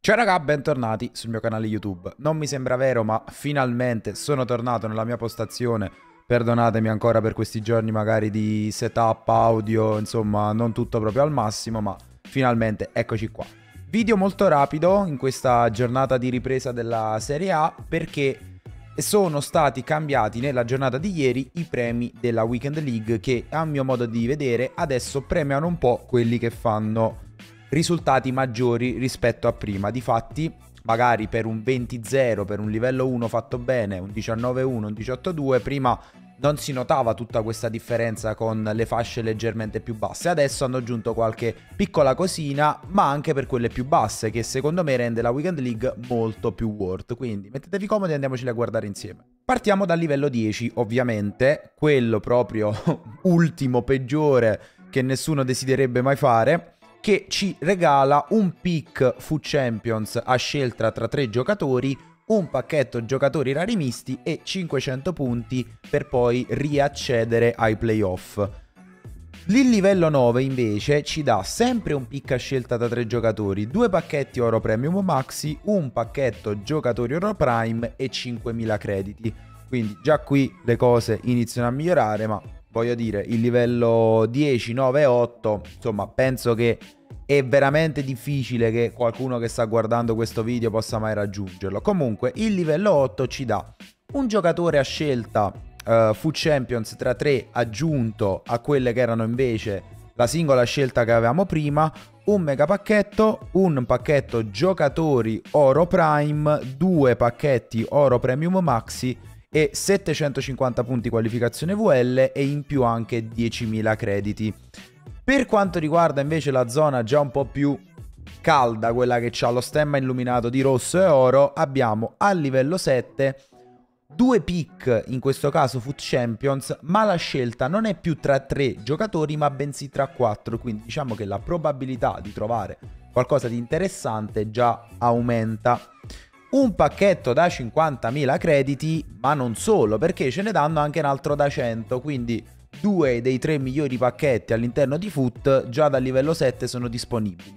Ciao raga, bentornati sul mio canale YouTube. Non mi sembra vero, ma finalmente sono tornato nella mia postazione. Perdonatemi ancora per questi giorni magari di setup audio, insomma, non tutto proprio al massimo, ma finalmente eccoci qua. Video molto rapido in questa giornata di ripresa della Serie A perché sono stati cambiati nella giornata di ieri i premi della Weekend League che, a mio modo di vedere, adesso premiano un po' quelli che fanno risultati maggiori rispetto a prima. Difatti, magari per un 20-0, per un livello 1 fatto bene, un 19-1, un 18-2, prima non si notava tutta questa differenza con le fasce leggermente più basse. Adesso hanno aggiunto qualche piccola cosina, ma anche per quelle più basse, che secondo me rende la Weekend League molto più worth. Quindi mettetevi comodi e andiamoceli a guardare insieme. Partiamo dal livello 10, ovviamente, quello proprio ultimo, peggiore, che nessuno desidererebbe mai fare, che ci regala un pick FUT Champions a scelta tra 3 giocatori, un pacchetto giocatori rari misti e 500 punti per poi riaccedere ai playoff. Il livello 9 invece ci dà sempre un pick a scelta da 3 giocatori, 2 pacchetti oro premium maxi, un pacchetto giocatori oro prime e 5000 crediti. Quindi già qui le cose iniziano a migliorare, ma voglio dire, il livello 10, 9 e 8, insomma, penso che è veramente difficile che qualcuno che sta guardando questo video possa mai raggiungerlo. Comunque, il livello 8 ci dà un giocatore a scelta FUT Champions tra 3 aggiunto a quelle che erano invece la singola scelta che avevamo prima, un mega pacchetto, un pacchetto giocatori oro prime, 2 pacchetti oro premium maxi e 750 punti qualificazione VL e in più anche 10.000 crediti. Per quanto riguarda invece la zona già un po' più calda, quella che ha lo stemma illuminato di rosso e oro, abbiamo al livello 7 2 pick, in questo caso FUT Champions, ma la scelta non è più tra 3 giocatori ma bensì tra 4, quindi diciamo che la probabilità di trovare qualcosa di interessante già aumenta. Un pacchetto da 50.000 crediti, ma non solo, perché ce ne danno anche un altro da 100, quindi 2 dei 3 migliori pacchetti all'interno di FUT già dal livello 7 sono disponibili.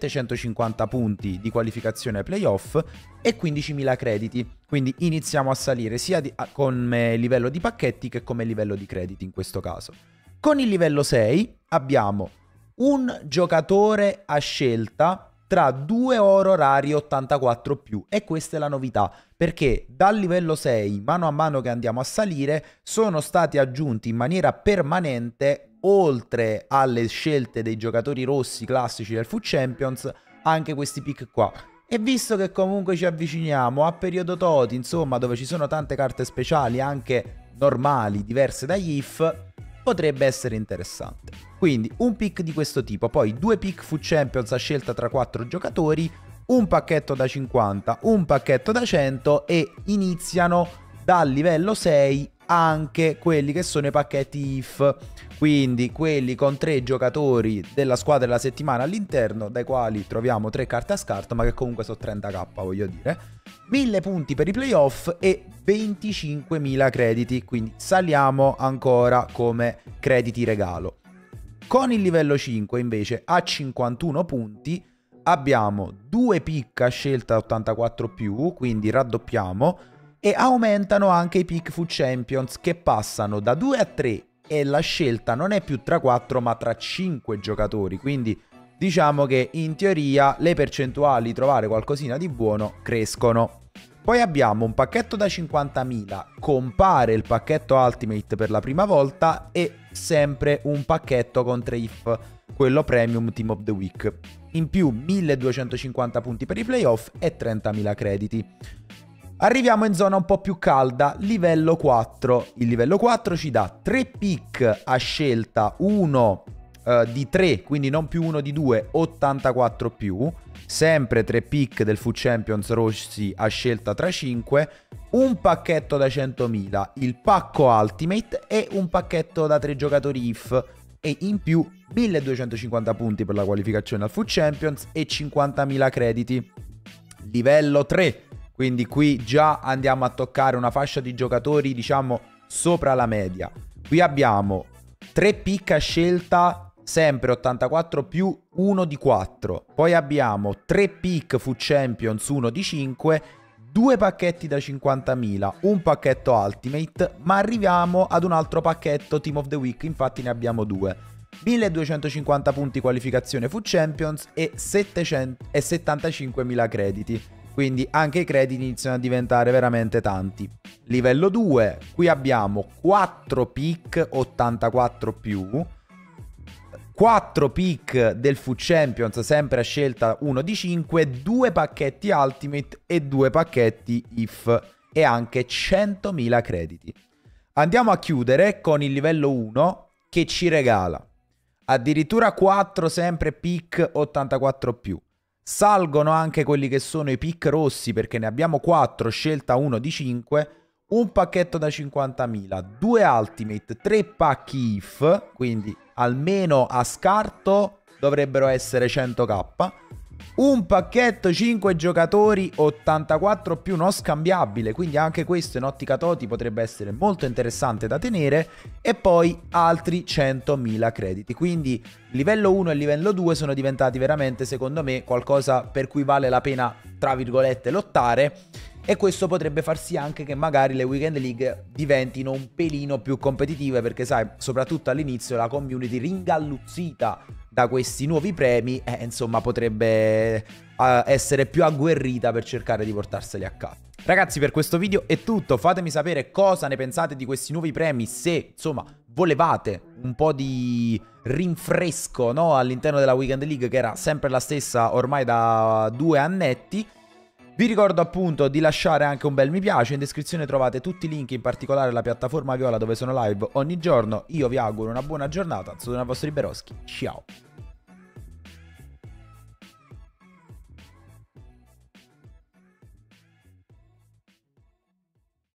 750 punti di qualificazione ai playoff e 15.000 crediti, quindi iniziamo a salire sia come livello di pacchetti che come livello di crediti in questo caso. Con il livello 6 abbiamo un giocatore a scelta tra 2 oro rari 84 più, e questa è la novità, perché dal livello 6, mano a mano che andiamo a salire, sono stati aggiunti in maniera permanente, oltre alle scelte dei giocatori rossi classici del FUT Champions, anche questi pick qua. E visto che comunque ci avviciniamo a periodo TOTY, insomma, dove ci sono tante carte speciali, anche normali, diverse dagli IF, potrebbe essere interessante. Quindi un pick di questo tipo, poi 2 pick FUT Champions a scelta tra 4 giocatori, un pacchetto da 50, un pacchetto da 100 e iniziano dal livello 6 anche quelli che sono i pacchetti IF, quindi quelli con 3 giocatori della squadra della settimana all'interno, dai quali troviamo 3 carte a scarto, ma che comunque sono 30k, voglio dire. 1000 punti per i playoff e 25.000 crediti, quindi saliamo ancora come crediti regalo. Con il livello 5 invece a 51 punti abbiamo 2 pick a scelta 84 più, quindi raddoppiamo, e aumentano anche i pick FUT Champions che passano da 2 a 3 e la scelta non è più tra 4 ma tra 5 giocatori, quindi diciamo che in teoria le percentuali di trovare qualcosina di buono crescono. Poi abbiamo un pacchetto da 50.000, compare il pacchetto Ultimate per la prima volta e sempre un pacchetto con 3 IF, quello Premium Team of the Week. In più 1250 punti per i playoff e 30.000 crediti. Arriviamo in zona un po' più calda, livello 4. Il livello 4 ci dà 3 pick a scelta, uno di 3, quindi non più uno di 2, 84 più, sempre 3 pick del FUT Champions rossi a scelta tra 5, un pacchetto da 100.000, il pacco Ultimate e un pacchetto da 3 giocatori IF, e in più 1250 punti per la qualificazione al FUT Champions e 50.000 crediti. Livello 3, quindi qui già andiamo a toccare una fascia di giocatori diciamo sopra la media. Qui abbiamo 3 pick a scelta sempre 84 più 1 di 4. Poi abbiamo 3 pick Food Champions 1 di 5, 2 pacchetti da 50.000, un pacchetto Ultimate, ma arriviamo ad un altro pacchetto Team of the Week, infatti ne abbiamo 2. 1250 punti qualificazione Food Champions e 75.000 crediti. Quindi anche i crediti iniziano a diventare veramente tanti. Livello 2, qui abbiamo 4 pick 84 più, 4 pick del Food Champions, sempre a scelta 1 di 5, 2 pacchetti Ultimate e 2 pacchetti IF e anche 100.000 crediti. Andiamo a chiudere con il livello 1 che ci regala addirittura 4 sempre pick 84 più. Salgono anche quelli che sono i pick rossi perché ne abbiamo 4, scelta 1 di 5, un pacchetto da 50.000, 2 Ultimate, 3 pacchi IF, quindi almeno a scarto dovrebbero essere 100k, un pacchetto 5 giocatori 84 più non scambiabile, quindi anche questo in ottica Toti potrebbe essere molto interessante da tenere, e poi altri 100.000 crediti. Quindi livello 1 e livello 2 sono diventati veramente, secondo me, qualcosa per cui vale la pena, tra virgolette, lottare, e questo potrebbe far sì anche che magari le Weekend League diventino un pelino più competitive, perché sai, soprattutto all'inizio la community ringalluzzita da questi nuovi premi, insomma, potrebbe essere più agguerrita per cercare di portarseli a casa. Ragazzi, per questo video è tutto. Fatemi sapere cosa ne pensate di questi nuovi premi, se insomma volevate un po' di rinfresco, no, all'interno della Weekend League, che era sempre la stessa ormai da 2 annetti. Vi ricordo appunto di lasciare anche un bel mi piace, in descrizione trovate tutti i link, in particolare la piattaforma Viola dove sono live ogni giorno. Io vi auguro una buona giornata, sono il vostro Iberoschi, ciao!